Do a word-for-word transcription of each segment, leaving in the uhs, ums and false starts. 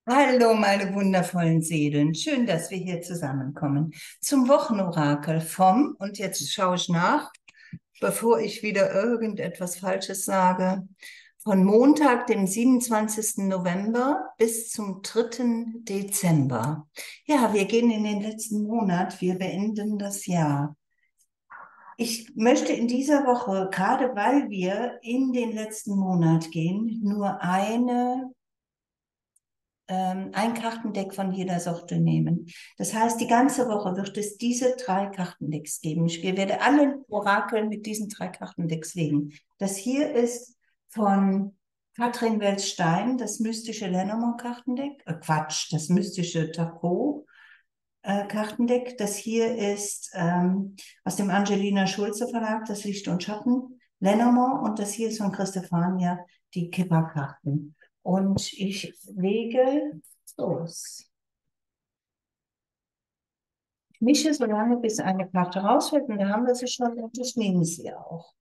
Hallo, meine wundervollen Seelen. Schön, dass wir hier zusammenkommen zum Wochenorakel vom, und jetzt schaue ich nach, bevor ich wieder irgendetwas Falsches sage, von Montag, dem siebenundzwanzigsten November bis zum dritten Dezember. Ja, wir gehen in den letzten Monat, wir beenden das Jahr. Ich möchte in dieser Woche, gerade weil wir in den letzten Monat gehen, nur eine ähm, ein Kartendeck von jeder Sorte nehmen. Das heißt, die ganze Woche wird es diese drei Kartendecks geben. Ich werde alle Orakel mit diesen drei Kartendecks legen. Das hier ist von Katrin Welz-Stein, das mystische Lenormand-Kartendeck. Äh, Quatsch, das mystische Tarot. Äh, Kartendeck. Das hier ist ähm, aus dem Angelina Schulze Verlag, das Licht und Schatten, Lenormand, und das hier ist von Christophania, die Kipperkarten. Und ich lege los. Ich mische so lange, bis eine Karte rausfällt, und da haben wir sie schon, und ich nehme sie auch.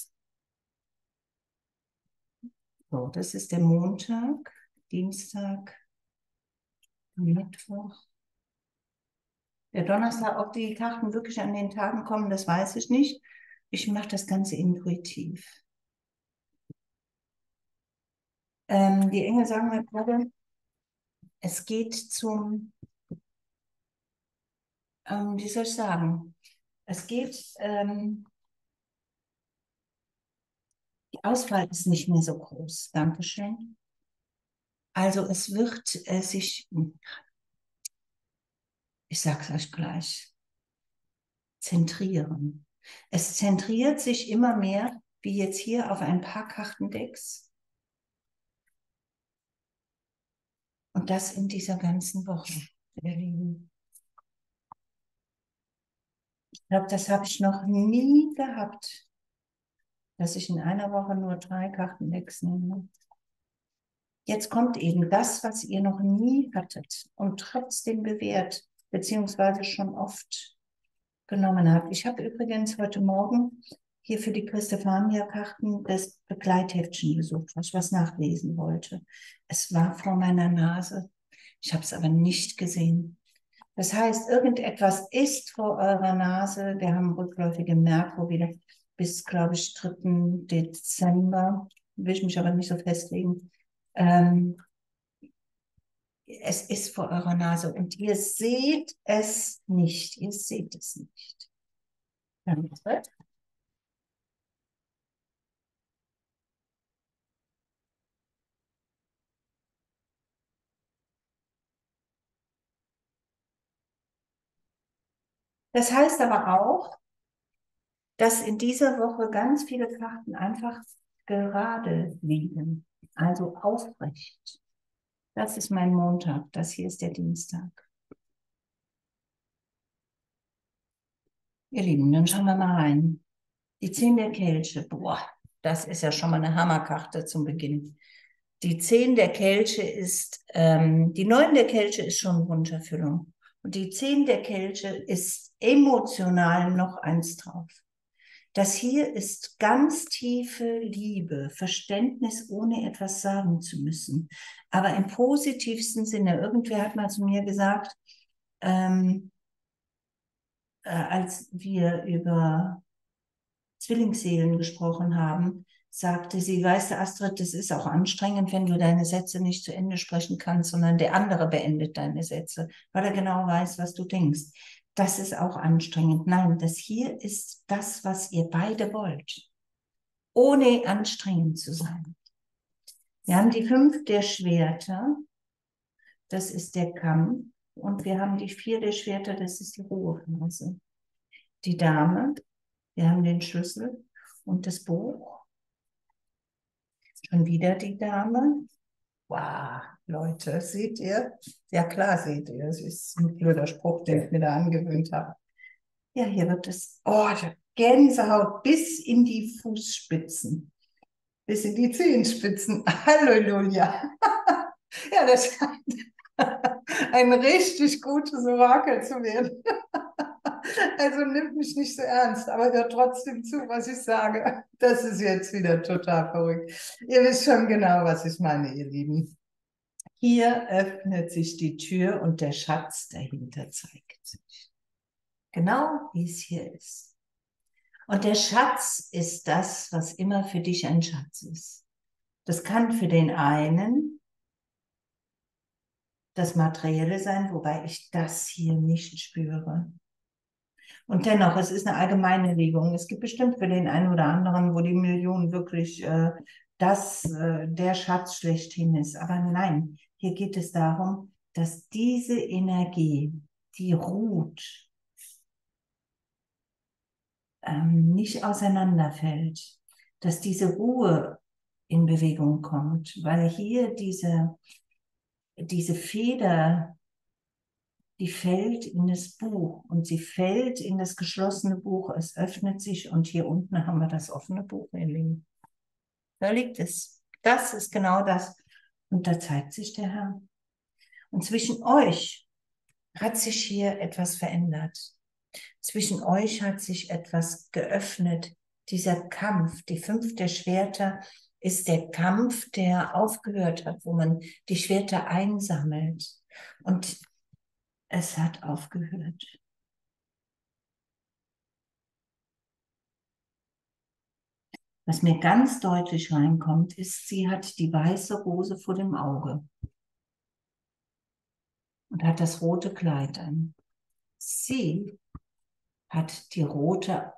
So, das ist der Montag, Dienstag, Mittwoch. Der Donnerstag, ob die Karten wirklich an den Tagen kommen, das weiß ich nicht. Ich mache das Ganze intuitiv. Ähm, die Engel sagen mir gerade, es geht zum, ähm, wie soll ich sagen, es geht, ähm, die Auswahl ist nicht mehr so groß. Dankeschön. Also es wird äh, sich, ich sage es euch gleich, zentrieren. Es zentriert sich immer mehr, wie jetzt hier auf ein paar Kartendecks. Und das in dieser ganzen Woche, ihr Lieben. Ich glaube, das habe ich noch nie gehabt, dass ich in einer Woche nur drei Kartendecks nehme. Jetzt kommt eben das, was ihr noch nie hattet und trotzdem bewährt, beziehungsweise schon oft genommen habt. Ich habe übrigens heute Morgen hier für die Christophania-Karten das Begleitheftchen gesucht, weil ich was nachlesen wollte. Es war vor meiner Nase. Ich habe es aber nicht gesehen. Das heißt, irgendetwas ist vor eurer Nase. Wir haben rückläufige Merkur wieder bis, glaube ich, dritten Dezember. Will ich mich aber nicht so festlegen. Ähm, es ist vor eurer Nase und ihr seht es nicht. Ihr seht es nicht. Damit wird. Das heißt aber auch, dass in dieser Woche ganz viele Karten einfach gerade liegen, also aufrecht. Das ist mein Montag, das hier ist der Dienstag. Ihr Lieben, dann schauen wir mal rein. Die Zehn der Kelche, boah, das ist ja schon mal eine Hammerkarte zum Beginn. Die Zehn der Kelche ist, ähm, die Neun der Kelche ist schon Wunderfüllung. Und die Zehn der Kelche ist emotional noch eins drauf. Das hier ist ganz tiefe Liebe, Verständnis, ohne etwas sagen zu müssen. Aber im positivsten Sinne. Irgendwer hat mal zu mir gesagt, ähm, äh, als wir über Zwillingsseelen gesprochen haben, sagte sie, weißt du, Astrid, das ist auch anstrengend, wenn du deine Sätze nicht zu Ende sprechen kannst, sondern der andere beendet deine Sätze, weil er genau weiß, was du denkst. Das ist auch anstrengend. Nein, das hier ist das, was ihr beide wollt, ohne anstrengend zu sein. Wir haben die Fünf der Schwerter, das ist der Kamm, und wir haben die Vier der Schwerter, das ist die Ruhephase. Die Dame, wir haben den Schlüssel und das Buch. Schon wieder die Dame. Wow, Leute, seht ihr? Ja klar, seht ihr. Das ist ein blöder Spruch, den ich mir da angewöhnt habe. Ja, hier wird es, oh, Gänsehaut bis in die Fußspitzen, bis in die Zehenspitzen. Halleluja. Ja, das scheint ein richtig gutes Orakel zu werden. Also nimmt mich nicht so ernst, aber hört trotzdem zu, was ich sage. Das ist jetzt wieder total verrückt. Ihr wisst schon genau, was ich meine, ihr Lieben. Hier öffnet sich die Tür und der Schatz dahinter zeigt sich. Genau wie es hier ist. Und der Schatz ist das, was immer für dich ein Schatz ist. Das kann für den einen das Materielle sein, wobei ich das hier nicht spüre. Und dennoch, es ist eine allgemeine Legung. Es gibt bestimmt für den einen oder anderen, wo die Million wirklich äh, das, äh, der Schatz schlechthin ist. Aber nein, hier geht es darum, dass diese Energie, die ruht, ähm, nicht auseinanderfällt, dass diese Ruhe in Bewegung kommt, weil hier diese, diese Feder, die fällt in das Buch und sie fällt in das geschlossene Buch, es öffnet sich und hier unten haben wir das offene Buch, ihr Lieben. Da liegt es. Das ist genau das. Und da zeigt sich der Herr. Und zwischen euch hat sich hier etwas verändert. Zwischen euch hat sich etwas geöffnet. Dieser Kampf, die fünf der Schwerter, ist der Kampf, der aufgehört hat, wo man die Schwerter einsammelt. Und es hat aufgehört. Was mir ganz deutlich reinkommt, ist, sie hat die weiße Rose vor dem Auge und hat das rote Kleid an. Sie hat die rote,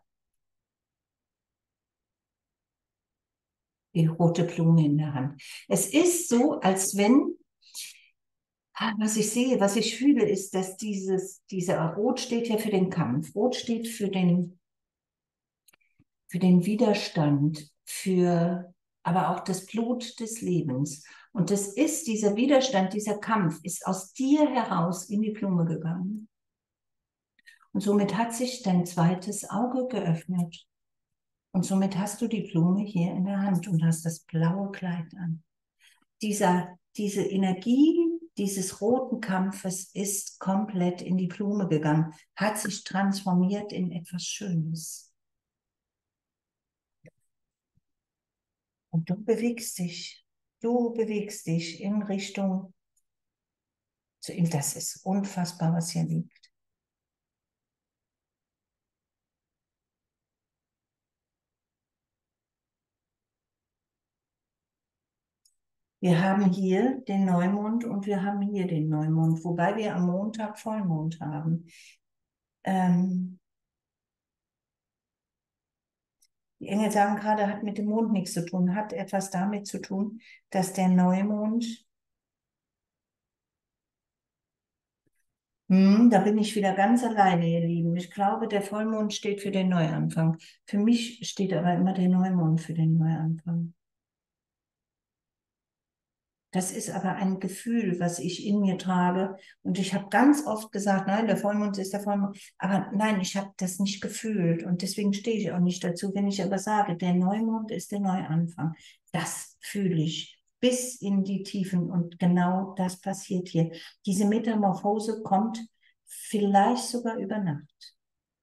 die rote Blume in der Hand. Es ist so, als wenn, was ich sehe, was ich fühle, ist, dass dieses, dieser Rot steht ja für den Kampf. Rot steht für den, für den Widerstand, für aber auch das Blut des Lebens. Und das ist, dieser Widerstand, dieser Kampf ist aus dir heraus in die Blume gegangen. Und somit hat sich dein zweites Auge geöffnet. Und somit hast du die Blume hier in der Hand und hast das blaue Kleid an. Dieser, diese Energie dieses roten Kampfes ist komplett in die Blume gegangen, hat sich transformiert in etwas Schönes. Und du bewegst dich, du bewegst dich in Richtung zu ihm. Das ist unfassbar, was hier liegt. Wir haben hier den Neumond und wir haben hier den Neumond, wobei wir am Montag Vollmond haben. Ähm, die Engel sagen gerade, hat mit dem Mond nichts zu tun, hat etwas damit zu tun, dass der Neumond, hm, da bin ich wieder ganz alleine, ihr Lieben. Ich glaube, der Vollmond steht für den Neuanfang. Für mich steht aber immer der Neumond für den Neuanfang. Das ist aber ein Gefühl, was ich in mir trage. Und ich habe ganz oft gesagt, nein, der Vollmond ist der Vollmond. Aber nein, ich habe das nicht gefühlt. Und deswegen stehe ich auch nicht dazu. Wenn ich aber sage, der Neumond ist der Neuanfang, das fühle ich bis in die Tiefen. Und genau das passiert hier. Diese Metamorphose kommt vielleicht sogar über Nacht.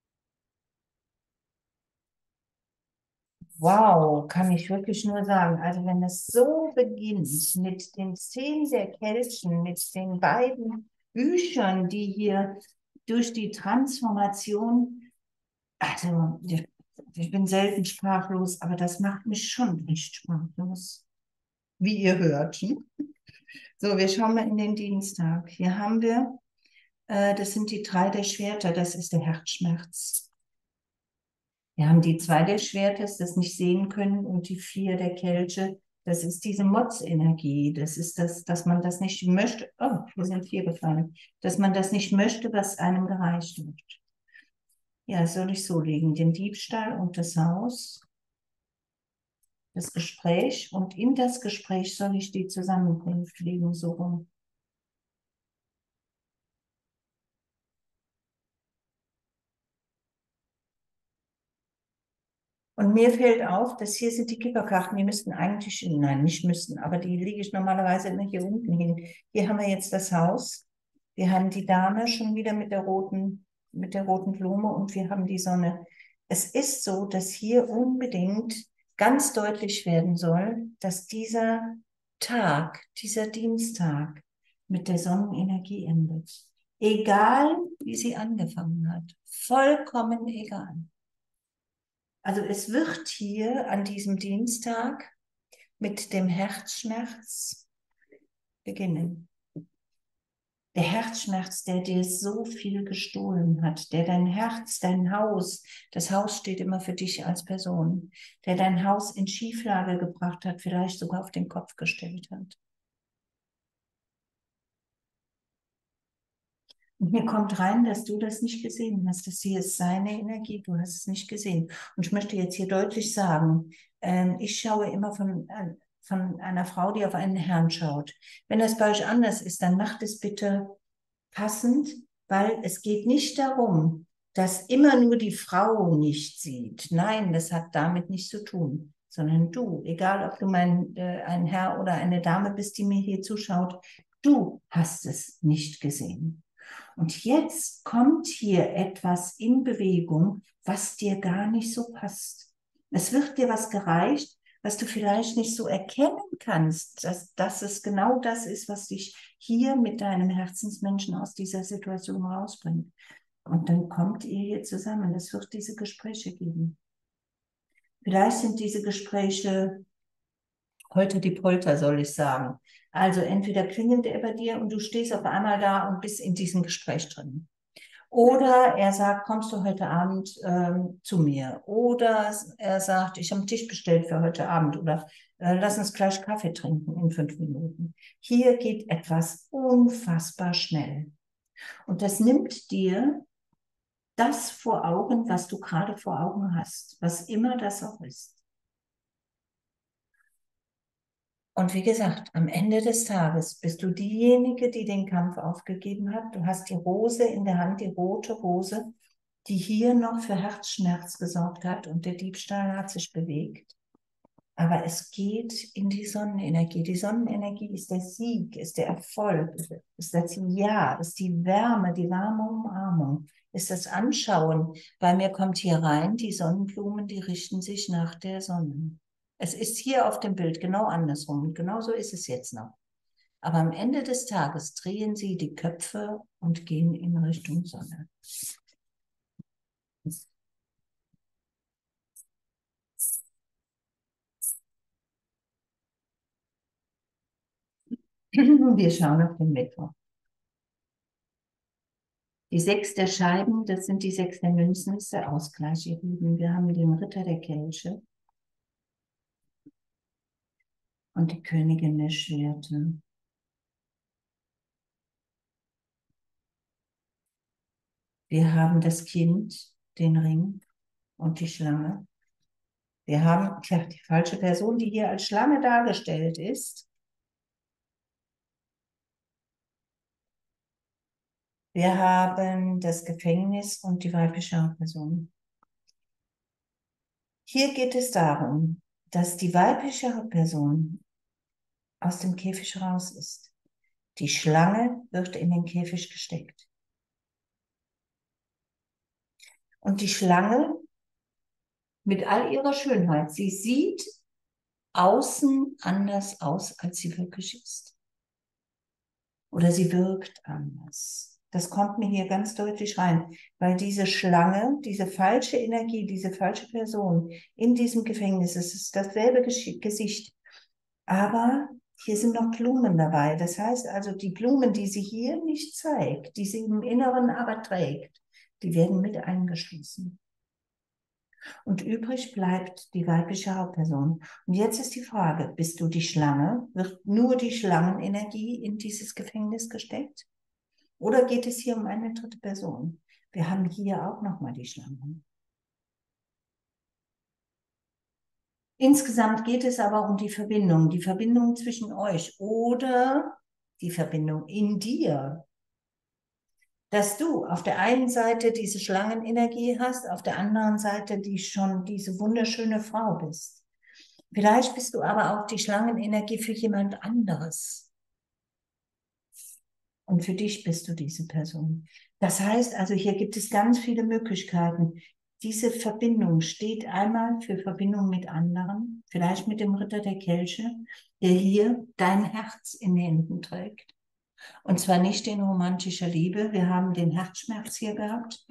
Wow, kann ich wirklich nur sagen. Also wenn es so beginnt mit den zehn der Kelchen, mit den beiden Büchern, die hier durch die Transformation, also ich, ich bin selten sprachlos, aber das macht mich schon nicht sprachlos, wie ihr hört. Hm? So, wir schauen mal in den Dienstag. Hier haben wir, äh, das sind die drei der Schwerter, das ist der Herzschmerz. Wir haben die zwei der Schwerter, das nicht sehen können, und die vier der Kelche. Das ist diese Motzenergie. Das ist das, dass man das nicht möchte. Oh, wir sind vier gefallen. Dass man das nicht möchte, was einem gereicht wird. Ja, soll ich so legen? Den Diebstahl und das Haus, das Gespräch, und in das Gespräch soll ich die Zusammenkunft legen, so rum. Und mir fällt auf, dass hier sind die Kipperkarten, die müssten eigentlich, nein, nicht müssten, aber die lege ich normalerweise immer hier unten hin. Hier haben wir jetzt das Haus, wir haben die Dame schon wieder mit der roten, mit der roten Blume und wir haben die Sonne. Es ist so, dass hier unbedingt ganz deutlich werden soll, dass dieser Tag, dieser Dienstag mit der Sonnenenergie endet. Egal, wie sie angefangen hat. Vollkommen egal. Also es wird hier an diesem Dienstag mit dem Herzschmerz beginnen. Der Herzschmerz, der dir so viel gestohlen hat, der dein Herz, dein Haus, das Haus steht immer für dich als Person, der dein Haus in Schieflage gebracht hat, vielleicht sogar auf den Kopf gestellt hat. Und mir kommt rein, dass du das nicht gesehen hast. Das hier ist seine Energie, du hast es nicht gesehen. Und ich möchte jetzt hier deutlich sagen, ähm, ich schaue immer von, äh, von einer Frau, die auf einen Herrn schaut. Wenn das bei euch anders ist, dann macht es bitte passend, weil es geht nicht darum, dass immer nur die Frau nicht sieht. Nein, das hat damit nichts zu tun, sondern du, egal ob du mein, äh, ein Herr oder eine Dame bist, die mir hier zuschaut, du hast es nicht gesehen. Und jetzt kommt hier etwas in Bewegung, was dir gar nicht so passt. Es wird dir was gereicht, was du vielleicht nicht so erkennen kannst, dass, dass es genau das ist, was dich hier mit deinem Herzensmenschen aus dieser Situation rausbringt. Und dann kommt ihr hier zusammen. Es wird diese Gespräche geben. Vielleicht sind diese Gespräche Holter die Polter, soll ich sagen. Also entweder klingelt er bei dir und du stehst auf einmal da und bist in diesem Gespräch drin. Oder er sagt, kommst du heute Abend ähm, zu mir? Oder er sagt, ich habe einen Tisch bestellt für heute Abend. Oder äh, lass uns gleich Kaffee trinken in fünf Minuten. Hier geht etwas unfassbar schnell. Und das nimmt dir das vor Augen, was du gerade vor Augen hast, was immer das auch ist. Und wie gesagt, am Ende des Tages bist du diejenige, die den Kampf aufgegeben hat. Du hast die Rose in der Hand, die rote Rose, die hier noch für Herzschmerz gesorgt hat und der Diebstahl hat sich bewegt. Aber es geht in die Sonnenenergie. Die Sonnenenergie ist der Sieg, ist der Erfolg, ist das Ja, ist die Wärme, die warme Umarmung, ist das Anschauen. Bei mir kommt hier rein, die Sonnenblumen, die richten sich nach der Sonne. Es ist hier auf dem Bild genau andersrum. Und genau so ist es jetzt noch. Aber am Ende des Tages drehen sie die Köpfe und gehen in Richtung Sonne. Wir schauen auf den Mittwoch. Die sechs der Scheiben, das sind die sechs der Münzen, ist der Ausgleich, ihr Lieben. Wir haben den Ritter der Kelche und die Königin der Schwerter. Wir haben das Kind, den Ring und die Schlange. Wir haben tja, die falsche Person, die hier als Schlange dargestellt ist. Wir haben das Gefängnis und die weibliche Person. Hier geht es darum, dass die weibliche Person aus dem Käfig raus ist. Die Schlange wird in den Käfig gesteckt. Und die Schlange mit all ihrer Schönheit, sie sieht außen anders aus, als sie wirklich ist. Oder sie wirkt anders. Das kommt mir hier ganz deutlich rein, weil diese Schlange, diese falsche Energie, diese falsche Person in diesem Gefängnis, es ist dasselbe Gesicht, aber hier sind noch Blumen dabei. Das heißt also, die Blumen, die sie hier nicht zeigt, die sie im Inneren aber trägt, die werden mit eingeschlossen. Und übrig bleibt die weibliche Hauptperson. Und jetzt ist die Frage, bist du die Schlange? Wird nur die Schlangenenergie in dieses Gefängnis gesteckt? Oder geht es hier um eine dritte Person? Wir haben hier auch nochmal die Schlange. Insgesamt geht es aber um die Verbindung, die Verbindung zwischen euch oder die Verbindung in dir. Dass du auf der einen Seite diese Schlangenenergie hast, auf der anderen Seite die schon diese wunderschöne Frau bist. Vielleicht bist du aber auch die Schlangenenergie für jemand anderes. Und für dich bist du diese Person. Das heißt also, hier gibt es ganz viele Möglichkeiten. Diese Verbindung steht einmal für Verbindung mit anderen, vielleicht mit dem Ritter der Kelche, der hier dein Herz in den Händen trägt. Und zwar nicht in romantischer Liebe. Wir haben den Herzschmerz hier gehabt,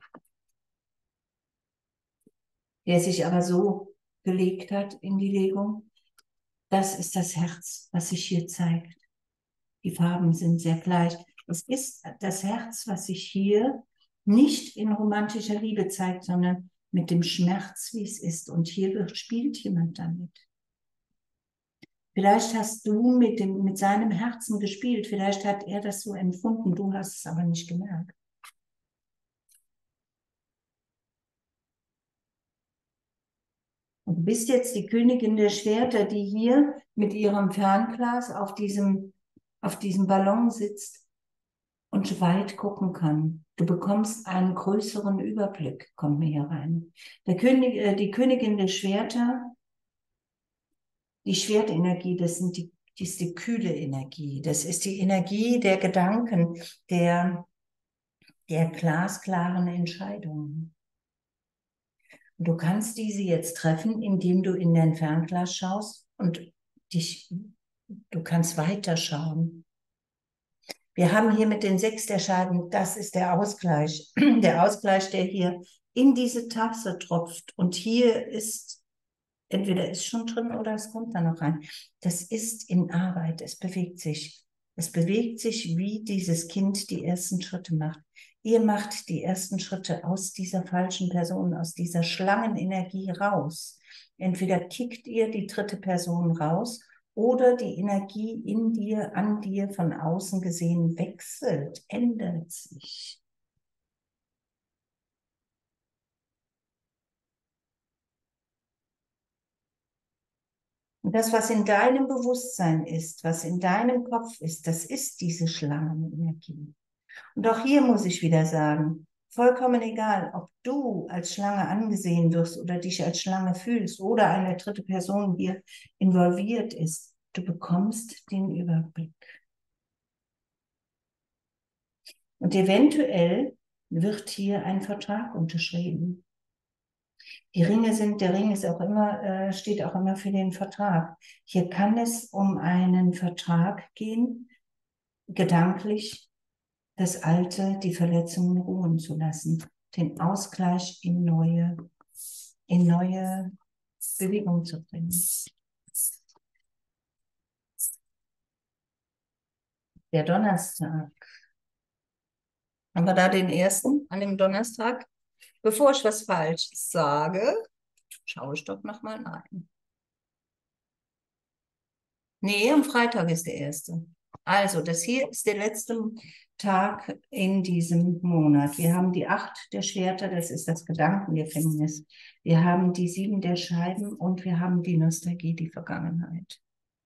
der sich aber so gelegt hat in die Legung. Das ist das Herz, was sich hier zeigt. Die Farben sind sehr gleich. Es ist das Herz, was sich hier nicht in romantischer Liebe zeigt, sondern mit dem Schmerz, wie es ist. Und hier wird, spielt jemand damit. Vielleicht hast du mit, dem, mit seinem Herzen gespielt. Vielleicht hat er das so empfunden. Du hast es aber nicht gemerkt. Und du bist jetzt die Königin der Schwerter, die hier mit ihrem Fernglas auf diesem, auf diesem Ballon sitzt und weit gucken kann. Du bekommst einen größeren Überblick, kommt mir hier rein. Der König, äh, die Königin der Schwerter, die Schwertenergie, das sind die, die ist die kühle Energie. Das ist die Energie der Gedanken, der, der glasklaren Entscheidungen. Und du kannst diese jetzt treffen, indem du in dein Fernglas schaust und dich, du kannst weiterschauen. Wir haben hier mit den sechs der Schaden, das ist der Ausgleich. Der Ausgleich, der hier in diese Tasse tropft. Und hier ist, entweder ist schon drin oder es kommt da noch rein. Das ist in Arbeit, es bewegt sich. Es bewegt sich, wie dieses Kind die ersten Schritte macht. Ihr macht die ersten Schritte aus dieser falschen Person, aus dieser Schlangenenergie raus. Entweder kickt ihr die dritte Person raus oder die Energie in dir, an dir von außen gesehen wechselt, ändert sich. Und das, was in deinem Bewusstsein ist, was in deinem Kopf ist, das ist diese Schlangenenergie. Und auch hier muss ich wieder sagen, vollkommen egal, ob du als Schlange angesehen wirst oder dich als Schlange fühlst oder eine dritte Person hier involviert ist, du bekommst den Überblick. Und eventuell wird hier ein Vertrag unterschrieben. Die Ringe sind, der Ring ist auch immer, äh, steht auch immer für den Vertrag. Hier kann es um einen Vertrag gehen, gedanklich das Alte, die Verletzungen ruhen zu lassen, den Ausgleich in neue, in neue Bewegung zu bringen. Der Donnerstag. Haben wir da den ersten an dem Donnerstag? Bevor ich was Falsches sage, schaue ich doch nochmal rein. Nee, am Freitag ist der erste. Also, das hier ist der letzte Tag in diesem Monat. Wir haben die acht der Schwerter, das ist das Gedankengefängnis. Wir haben die sieben der Scheiben und wir haben die Nostalgie, die Vergangenheit.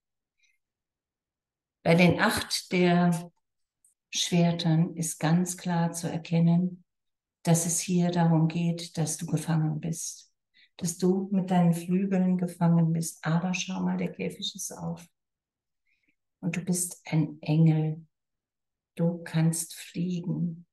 Bei den acht der Schwertern ist ganz klar zu erkennen, dass es hier darum geht, dass du gefangen bist. Dass du mit deinen Flügeln gefangen bist. Aber schau mal, der Käfig ist auf. Und du bist ein Engel. Du kannst fliegen.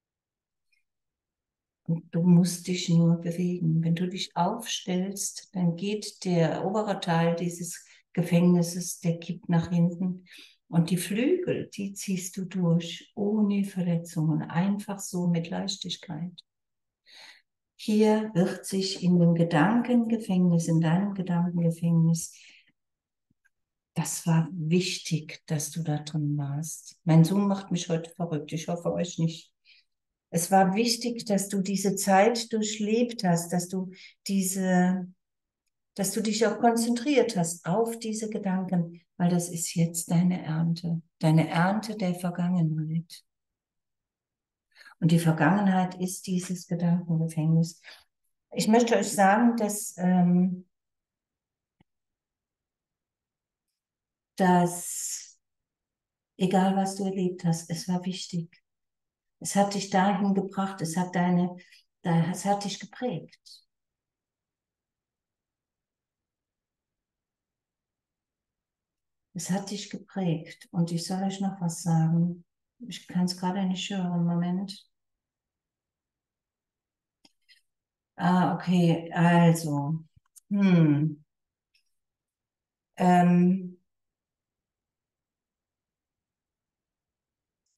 Und du musst dich nur bewegen. Wenn du dich aufstellst, dann geht der obere Teil dieses Gefängnisses, der kippt nach hinten. Und die Flügel, die ziehst du durch, ohne Verletzungen, einfach so mit Leichtigkeit. Hier wird sich in dem Gedankengefängnis, in deinem Gedankengefängnis, das war wichtig, dass du da drin warst. Mein Sohn macht mich heute verrückt, ich hoffe euch nicht. Es war wichtig, dass du diese Zeit durchlebt hast, dass du diese, dass du dich auch konzentriert hast auf diese Gedanken, weil das ist jetzt deine Ernte, deine Ernte der Vergangenheit. Und die Vergangenheit ist dieses Gedankengefängnis. Ich möchte euch sagen, dass, ähm, dass egal was du erlebt hast, es war wichtig. Es hat dich dahin gebracht, es hat deine, es hat dich geprägt. Es hat dich geprägt. Und ich soll euch noch was sagen. Ich kann es gerade nicht hören. Moment. Ah, okay. Also. Hm. Ähm,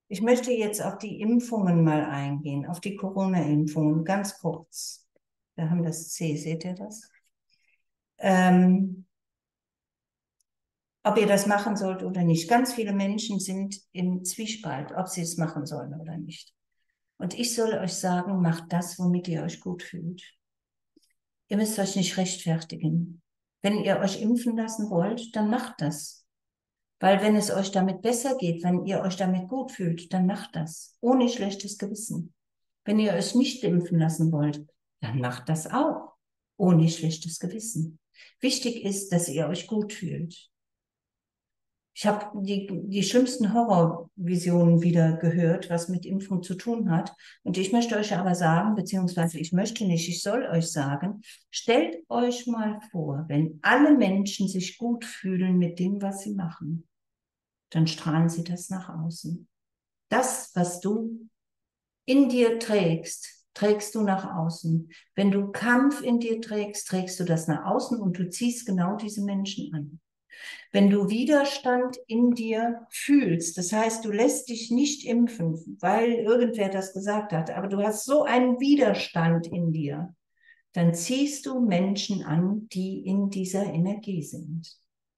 Ich möchte jetzt auf die Impfungen mal eingehen, auf die Corona-Impfungen, ganz kurz. Wir haben das C, seht ihr das? Ähm, ob ihr das machen sollt oder nicht. Ganz viele Menschen sind im Zwiespalt, ob sie es machen sollen oder nicht. Und ich soll euch sagen, macht das, womit ihr euch gut fühlt. Ihr müsst euch nicht rechtfertigen. Wenn ihr euch impfen lassen wollt, dann macht das. Weil wenn es euch damit besser geht, wenn ihr euch damit gut fühlt, dann macht das. Ohne schlechtes Gewissen. Wenn ihr euch nicht impfen lassen wollt, dann macht das auch. Ohne schlechtes Gewissen. Wichtig ist, dass ihr euch gut fühlt. Ich habe die, die schlimmsten Horrorvisionen wieder gehört, was mit Impfung zu tun hat. Und ich möchte euch aber sagen, beziehungsweise ich möchte nicht, ich soll euch sagen, stellt euch mal vor, wenn alle Menschen sich gut fühlen mit dem, was sie machen, dann strahlen sie das nach außen. Das, was du in dir trägst, trägst du nach außen. Wenn du Kampf in dir trägst, trägst du das nach außen und du ziehst genau diese Menschen an. Wenn du Widerstand in dir fühlst, das heißt, du lässt dich nicht impfen, weil irgendwer das gesagt hat, aber du hast so einen Widerstand in dir, dann ziehst du Menschen an, die in dieser Energie sind.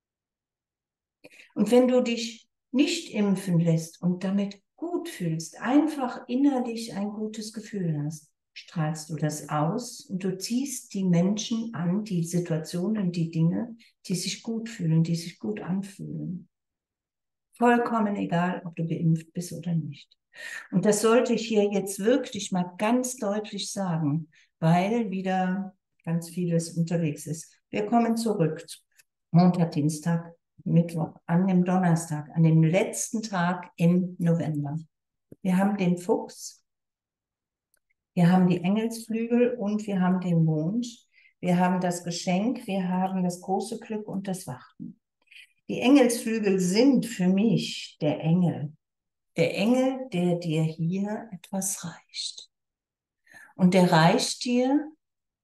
Und wenn du dich nicht impfen lässt und damit gut fühlst, einfach innerlich ein gutes Gefühl hast, strahlst du das aus und du ziehst die Menschen an, die Situationen, die Dinge, die sich gut fühlen, die sich gut anfühlen. Vollkommen egal, ob du geimpft bist oder nicht. Und das sollte ich hier jetzt wirklich mal ganz deutlich sagen, weil wieder ganz vieles unterwegs ist. Wir kommen zurück. Montag, Dienstag, Mittwoch, an dem Donnerstag, an dem letzten Tag im November. Wir haben den Fuchs, wir haben die Engelsflügel und wir haben den Mond. Wir haben das Geschenk, wir haben das große Glück und das Warten. Die Engelsflügel sind für mich der Engel. Der Engel, der dir hier etwas reicht. Und der reicht dir,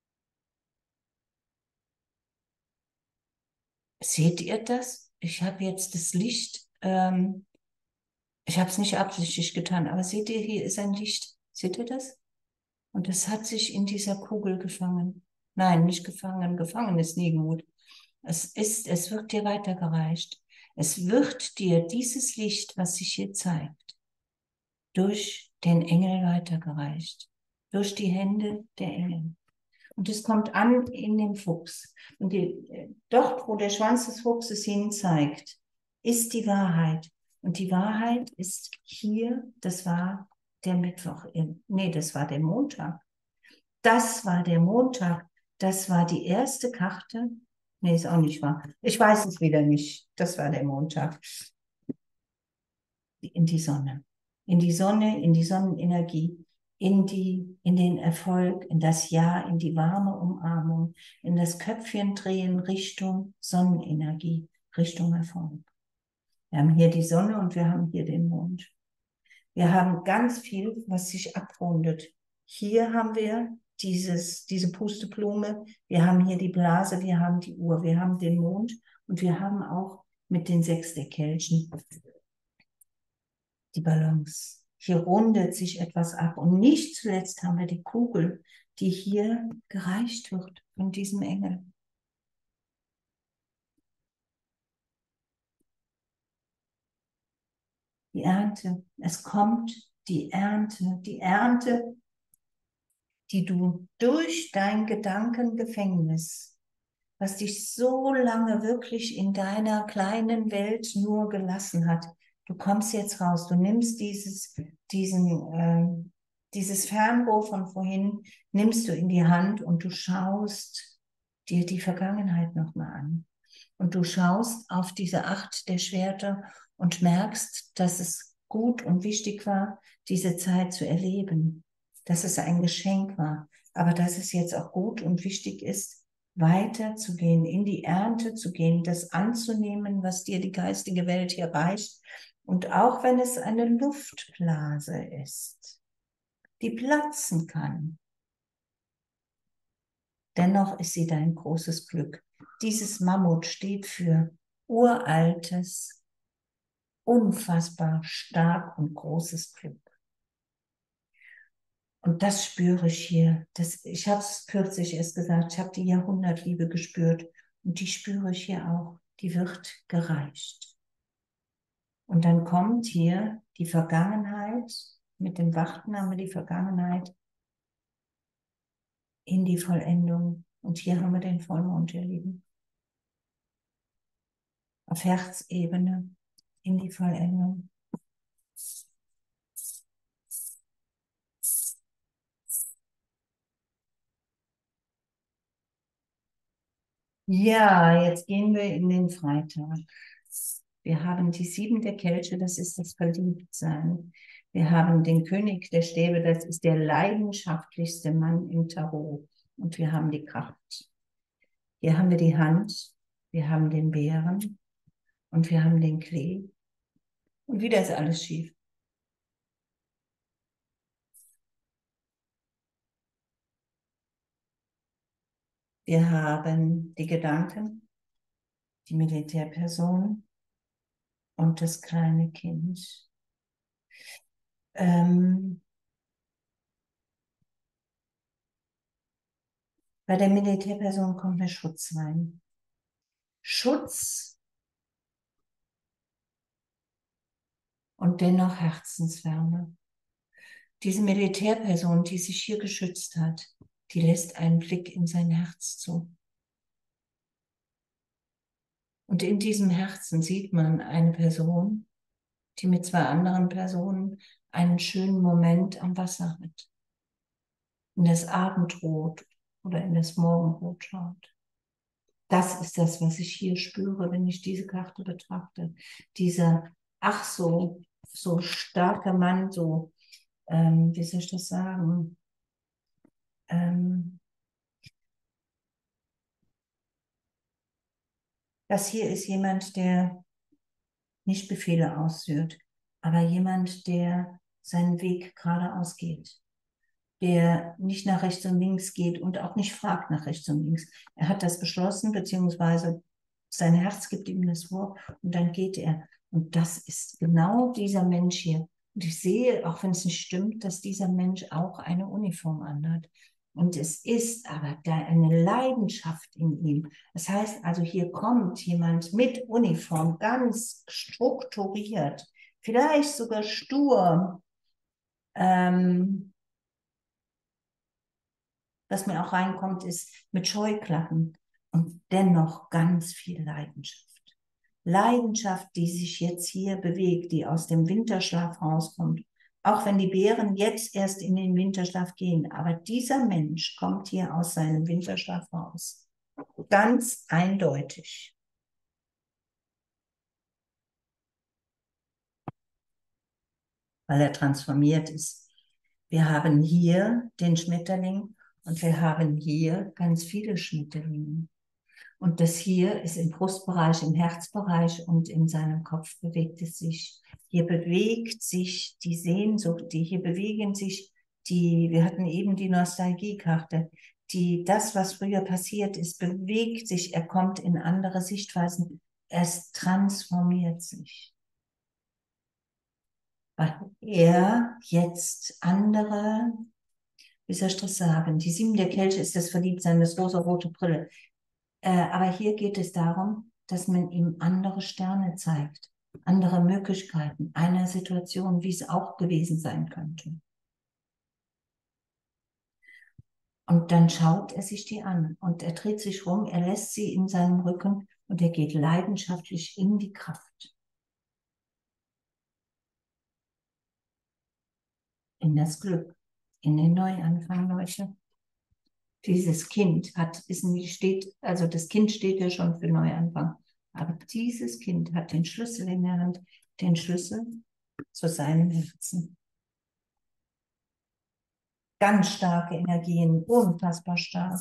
seht ihr das? Ich habe jetzt das Licht, ähm, ich habe es nicht absichtlich getan, aber seht ihr, hier ist ein Licht. Seht ihr das? Und es hat sich in dieser Kugel gefangen. Nein, nicht gefangen. Gefangen ist nie gut. Es ist, es wird dir weitergereicht. Es wird dir dieses Licht, was sich hier zeigt, durch den Engel weitergereicht. Durch die Hände der Engel. Und es kommt an in den Fuchs. Und die, dort, wo der Schwanz des Fuchses hin zeigt, ist die Wahrheit. Und die Wahrheit ist hier, das war der Mittwoch. Nee, das war der Montag. Das war der Montag. Das war die erste Karte. Nee, ist auch nicht wahr. Ich weiß es wieder nicht. Das war der Montag. In die Sonne. In die Sonne, in die Sonnenenergie, in die, in den Erfolg, in das Ja, in die warme Umarmung, in das Köpfchen drehen Richtung Sonnenenergie, Richtung Erfolg. Wir haben hier die Sonne und wir haben hier den Mond. Wir haben ganz viel, was sich abrundet. Hier haben wir dieses, diese Pusteblume, wir haben hier die Blase, wir haben die Uhr, wir haben den Mond und wir haben auch mit den sechs der Kelchen die Balance. Hier rundet sich etwas ab und nicht zuletzt haben wir die Kugel, die hier gereicht wird von diesem Engel. Die Ernte, es kommt die Ernte, die Ernte, die du durch dein Gedankengefängnis, was dich so lange wirklich in deiner kleinen Welt nur gelassen hat, du kommst jetzt raus, du nimmst dieses, diesen, äh, dieses Fernrohr von vorhin, nimmst du in die Hand und du schaust dir die Vergangenheit nochmal an. Und du schaust auf diese Acht der Schwerter und merkst, dass es gut und wichtig war, diese Zeit zu erleben, dass es ein Geschenk war, aber dass es jetzt auch gut und wichtig ist, weiterzugehen, in die Ernte zu gehen, das anzunehmen, was dir die geistige Welt hier reicht. Und auch wenn es eine Luftblase ist, die platzen kann, dennoch ist sie dein großes Glück. Dieses Mammut steht für uraltes, unfassbar stark und großes Glück. Und das spüre ich hier. Das, ich habe es kürzlich erst gesagt, ich habe die Jahrhundertliebe gespürt. Und die spüre ich hier auch. Die wird gereicht. Und dann kommt hier die Vergangenheit, mit dem Wachten haben wir die Vergangenheit in die Vollendung. Und hier haben wir den Vollmond, ihr Lieben. Auf Herzebene in die Vollendung. Ja, jetzt gehen wir in den Freitag. Wir haben die Sieben der Kelche, das ist das Verliebtsein. Wir haben den König der Stäbe, das ist der leidenschaftlichste Mann im Tarot. Und wir haben die Kraft. Hier haben wir die Hand, wir haben den Bären und wir haben den Klee. Und wieder ist alles schief. Wir haben die Gedanken, die Militärperson und das kleine Kind. Ähm, bei der Militärperson kommt der Schutz rein. Schutz und dennoch Herzenswärme. Diese Militärperson, die sich hier geschützt hat, die lässt einen Blick in sein Herz zu. Und in diesem Herzen sieht man eine Person, die mit zwei anderen Personen einen schönen Moment am Wasser hat. In das Abendrot oder in das Morgenrot schaut. Das ist das, was ich hier spüre, wenn ich diese Karte betrachte. Dieser, ach so, so starke Mann, so, ähm, wie soll ich das sagen? Ähm, das hier ist jemand, der nicht Befehle ausführt, aber jemand, der seinen Weg geradeaus geht, der nicht nach rechts und links geht und auch nicht fragt nach rechts und links. Er hat das beschlossen, beziehungsweise sein Herz gibt ihm das vor und dann geht er. Und das ist genau dieser Mensch hier. Und ich sehe, auch wenn es nicht stimmt, dass dieser Mensch auch eine Uniform anhat. Und es ist aber da eine Leidenschaft in ihm. Das heißt also, hier kommt jemand mit Uniform, ganz strukturiert, vielleicht sogar stur. Ähm, was mir auch reinkommt, ist mit Scheuklappen und dennoch ganz viel Leidenschaft. Leidenschaft, die sich jetzt hier bewegt, die aus dem Winterschlaf rauskommt. Auch wenn die Bären jetzt erst in den Winterschlaf gehen. Aber dieser Mensch kommt hier aus seinem Winterschlaf raus. Ganz eindeutig. Weil er transformiert ist. Wir haben hier den Schmetterling und wir haben hier ganz viele Schmetterlinge. Und das hier ist im Brustbereich, im Herzbereich und in seinem Kopf bewegt es sich. Hier bewegt sich die Sehnsucht, die hier bewegen sich die, wir hatten eben die Nostalgiekarte, die, das, was früher passiert ist, bewegt sich, er kommt in andere Sichtweisen, es transformiert sich. Weil er jetzt andere, wie soll ich das sagen, die Sieben der Kelche ist das Verliebtsein, das rosa-rote Brille. Äh, aber hier geht es darum, dass man ihm andere Sterne zeigt, andere Möglichkeiten, einer Situation, wie es auch gewesen sein könnte. Und dann schaut er sich die an und er dreht sich rum, er lässt sie in seinem Rücken und er geht leidenschaftlich in die Kraft, in das Glück, in den Neuanfang, Leute. Dieses Kind hat, ist nicht, steht, also das Kind steht ja schon für Neuanfang, aber dieses Kind hat den Schlüssel in der Hand, den Schlüssel zu seinem Herzen. Ganz starke Energien, unfassbar stark.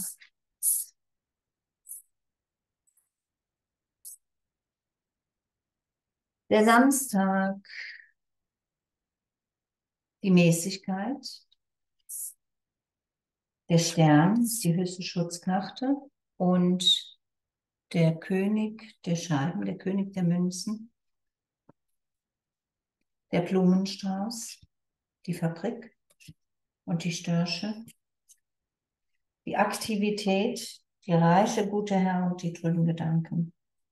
Der Samstag, die Mäßigkeit, der Stern, die höchste Schutzkarte und der König der Scheiben, der König der Münzen. der Blumenstrauß, die Fabrik und die Störche, die Aktivität, die reiche, gute Herr und die trüben Gedanken.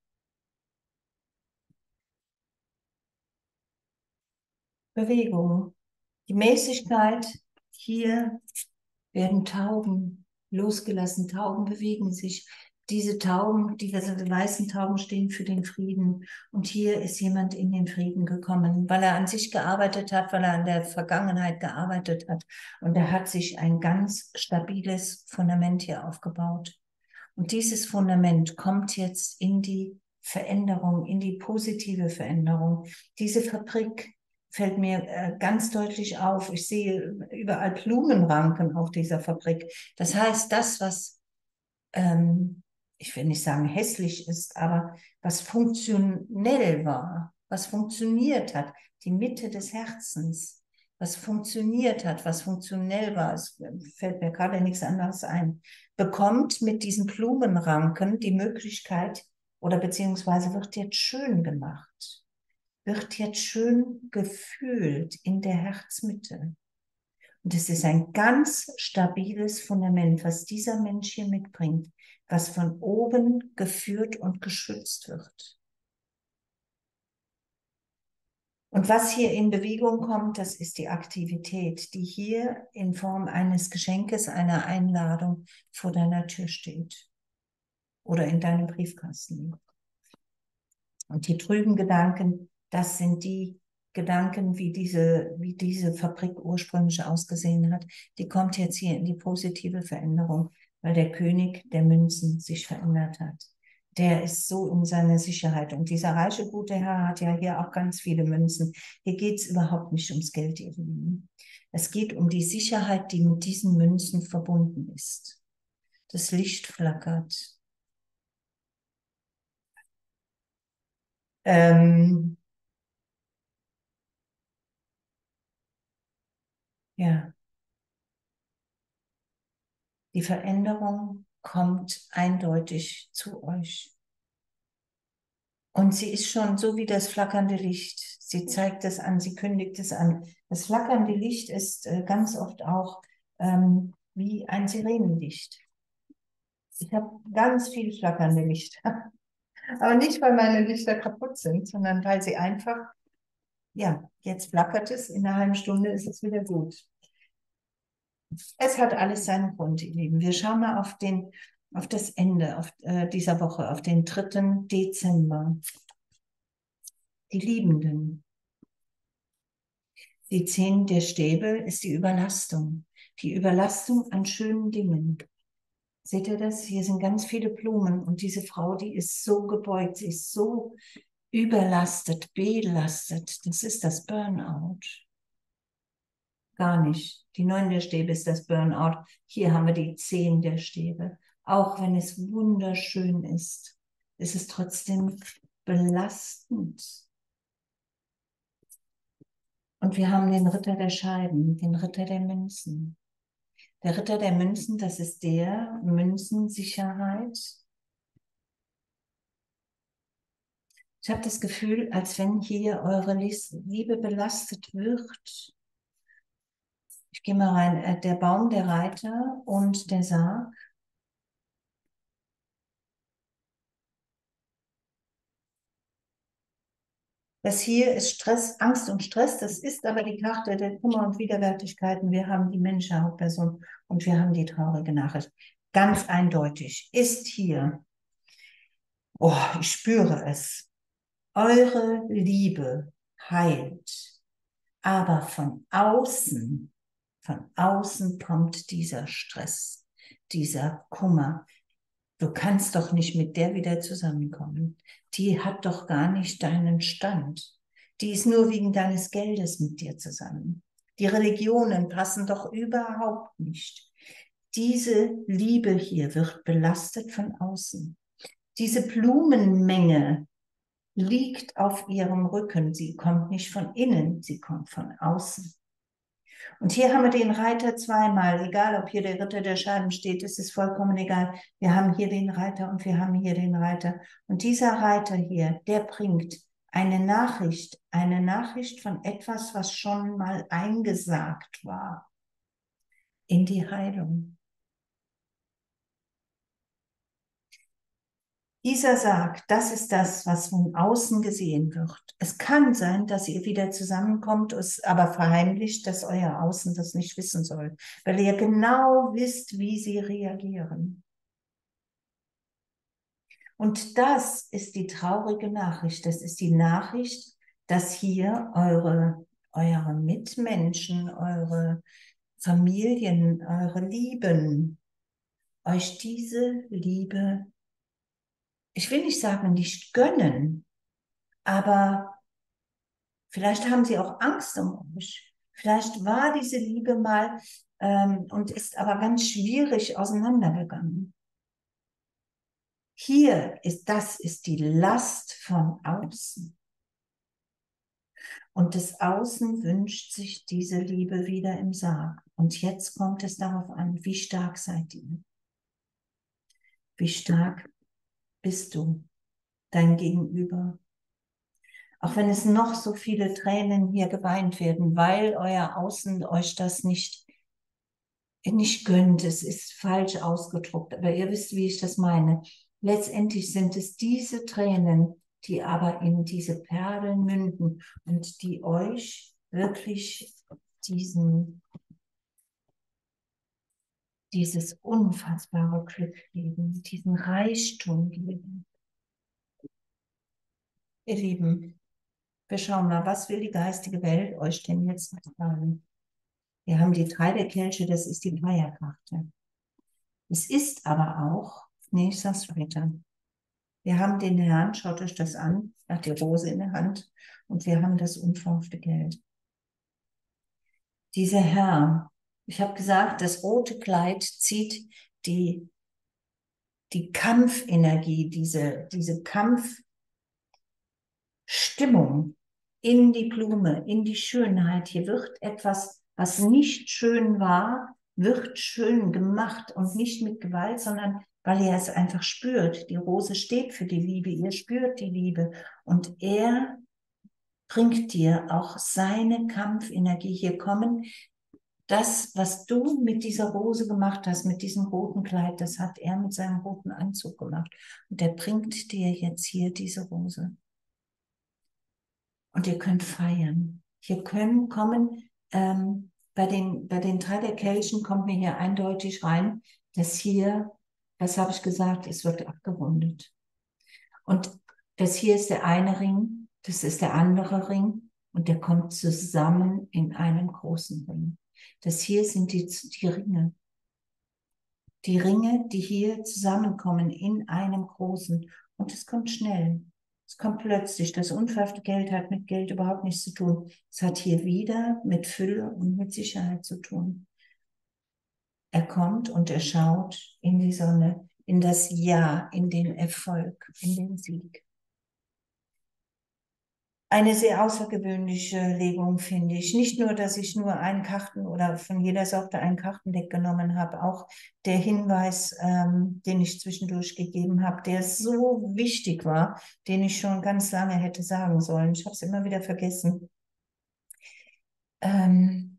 Bewegung, die Mäßigkeit, hier werden Tauben losgelassen, Tauben bewegen sich. Diese Tauben, die weißen Tauben stehen für den Frieden. Und hier ist jemand in den Frieden gekommen, weil er an sich gearbeitet hat, weil er an der Vergangenheit gearbeitet hat. Und er hat sich ein ganz stabiles Fundament hier aufgebaut. Und dieses Fundament kommt jetzt in die Veränderung, in die positive Veränderung. Diese Fabrik fällt mir äh, ganz deutlich auf. Ich sehe überall Blumenranken auf dieser Fabrik. Das heißt, das, was, ähm, ich will nicht sagen hässlich ist, aber was funktionell war, was funktioniert hat, die Mitte des Herzens, was funktioniert hat, was funktionell war, es fällt mir gerade nichts anderes ein, bekommt mit diesen Blumenranken die Möglichkeit oder beziehungsweise wird jetzt schön gemacht, wird jetzt schön gefühlt in der Herzmitte. Und es ist ein ganz stabiles Fundament, was dieser Mensch hier mitbringt, was von oben geführt und geschützt wird. Und was hier in Bewegung kommt, das ist die Aktivität, die hier in Form eines Geschenkes, einer Einladung vor deiner Tür steht oder in deinem Briefkasten liegt. Und die trüben Gedanken, das sind die Gedanken, wie diese, wie diese Fabrik ursprünglich ausgesehen hat. Die kommt jetzt hier in die positive Veränderung, weil der König der Münzen sich verändert hat. Der ist so in seiner Sicherheit. Und dieser reiche, gute Herr hat ja hier auch ganz viele Münzen. Hier geht es überhaupt nicht ums Geld, ihr Lieben. Es geht um die Sicherheit, die mit diesen Münzen verbunden ist. Das Licht flackert. Ähm, ja. Die Veränderung kommt eindeutig zu euch. Und sie ist schon so wie das flackernde Licht. Sie zeigt es an, sie kündigt es an. Das flackernde Licht ist äh, ganz oft auch ähm, wie ein Sirenenlicht. Ich habe ganz viel flackernde Licht. Aber nicht, weil meine Lichter kaputt sind, sondern weil sie einfach, ja, jetzt flackert es, in einer halben Stunde ist es wieder gut. Es hat alles seinen Grund, ihr Lieben. Wir schauen mal auf, den, auf das Ende auf, äh, dieser Woche, auf den dritten Dezember. Die Liebenden. Die Zehn der Stäbe ist die Überlastung. Die Überlastung an schönen Dingen. Seht ihr das? Hier sind ganz viele Blumen und diese Frau, die ist so gebeugt, sie ist so überlastet, belastet. Das ist das Burnout. Gar nicht. Die Neun der Stäbe ist das Burnout. Hier haben wir die Zehn der Stäbe. Auch wenn es wunderschön ist, ist es trotzdem belastend. Und wir haben den Ritter der Scheiben, den Ritter der Münzen. Der Ritter der Münzen, das ist der Münzensicherheit. Ich habe das Gefühl, als wenn hier eure Liebe belastet wird. Ich gehe mal rein. Der Baum, der Reiter und der Sarg. Das hier ist Stress, Angst und Stress. Das ist aber die Karte der Kummer und Widerwärtigkeiten. Wir haben die Menschen Hauptperson und wir haben die traurige Nachricht. Ganz eindeutig ist hier, oh, ich spüre es, eure Liebe heilt. Aber von außen, von außen kommt dieser Stress, dieser Kummer. Du kannst doch nicht mit der wieder zusammenkommen. Die hat doch gar nicht deinen Stand. Die ist nur wegen deines Geldes mit dir zusammen. Die Religionen passen doch überhaupt nicht. Diese Liebe hier wird belastet von außen. Diese Blumenmenge liegt auf ihrem Rücken. Sie kommt nicht von innen, sie kommt von außen. Und hier haben wir den Reiter zweimal, egal ob hier der Ritter der Scheiben steht, es ist vollkommen egal. Wir haben hier den Reiter und wir haben hier den Reiter. Und dieser Reiter hier, der bringt eine Nachricht, eine Nachricht von etwas, was schon mal eingesagt war, in die Heilung. Dieser sagt, das ist das, was von außen gesehen wird. Es kann sein, dass ihr wieder zusammenkommt, es aber verheimlicht, dass euer Außen das nicht wissen soll, weil ihr genau wisst, wie sie reagieren. Und das ist die traurige Nachricht. Das ist die Nachricht, dass hier eure, eure Mitmenschen, eure Familien, eure Lieben, euch diese Liebe, ich will nicht sagen, nicht gönnen, aber vielleicht haben sie auch Angst um euch. Vielleicht war diese Liebe mal ähm, und ist aber ganz schwierig auseinandergegangen. Hier ist, das ist die Last von außen. Und das Außen wünscht sich diese Liebe wieder im Sarg. Und jetzt kommt es darauf an, wie stark seid ihr? Wie stark bist du, dein Gegenüber? Auch wenn es noch so viele Tränen hier geweint werden, weil euer Außen euch das nicht, nicht gönnt. Es ist falsch ausgedruckt, aber ihr wisst, wie ich das meine. Letztendlich sind es diese Tränen, die aber in diese Perlen münden und die euch wirklich diesen, dieses unfassbare Glück geben, diesen Reichtum geben. Ihr Lieben, wir schauen mal, was will die geistige Welt euch denn jetzt sagen? Wir haben die drei der Kelche, das ist die Dreierkarte. Es ist aber auch, nee, ich sag's weiter. Wir haben den Herrn, schaut euch das an, er hat die Rose in der Hand und wir haben das unverhoffte Geld. Dieser Herr, ich habe gesagt, das rote Kleid zieht die, die Kampfenergie, diese, diese Kampfstimmung in die Blume, in die Schönheit. Hier wird etwas, was nicht schön war, wird schön gemacht und nicht mit Gewalt, sondern weil er es einfach spürt. Die Rose steht für die Liebe, ihr spürt die Liebe und er bringt dir auch seine Kampfenergie. Hier kommen das, was du mit dieser Rose gemacht hast, mit diesem roten Kleid, das hat er mit seinem roten Anzug gemacht. Und er bringt dir jetzt hier diese Rose. Und ihr könnt feiern. Hier können kommen, ähm, bei den, bei den drei der Kelchen kommt mir hier eindeutig rein, dass hier, was habe ich gesagt, es wird abgerundet. Und das hier ist der eine Ring, das ist der andere Ring und der kommt zusammen in einem großen Ring. Das hier sind die, die Ringe. Die Ringe, die hier zusammenkommen in einem großen. Und es kommt schnell. Es kommt plötzlich. Das unverhoffte Geld hat mit Geld überhaupt nichts zu tun. Es hat hier wieder mit Fülle und mit Sicherheit zu tun. Er kommt und er schaut in die Sonne, in das Ja, in den Erfolg, in den Sieg. Eine sehr außergewöhnliche Legung, finde ich. Nicht nur, dass ich nur einen Karten oder von jeder Sorte ein Kartendeck genommen habe, auch der Hinweis, ähm, den ich zwischendurch gegeben habe, der so wichtig war, den ich schon ganz lange hätte sagen sollen. Ich habe es immer wieder vergessen. Ähm,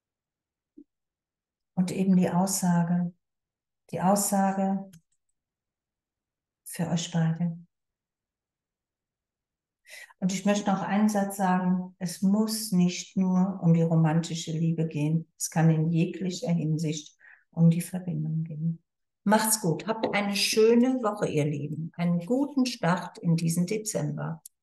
und eben die Aussage, die Aussage für euch beide. Und ich möchte noch einen Satz sagen, es muss nicht nur um die romantische Liebe gehen. Es kann in jeglicher Hinsicht um die Verbindung gehen. Macht's gut. Habt eine schöne Woche, ihr Lieben. Einen guten Start in diesen Dezember.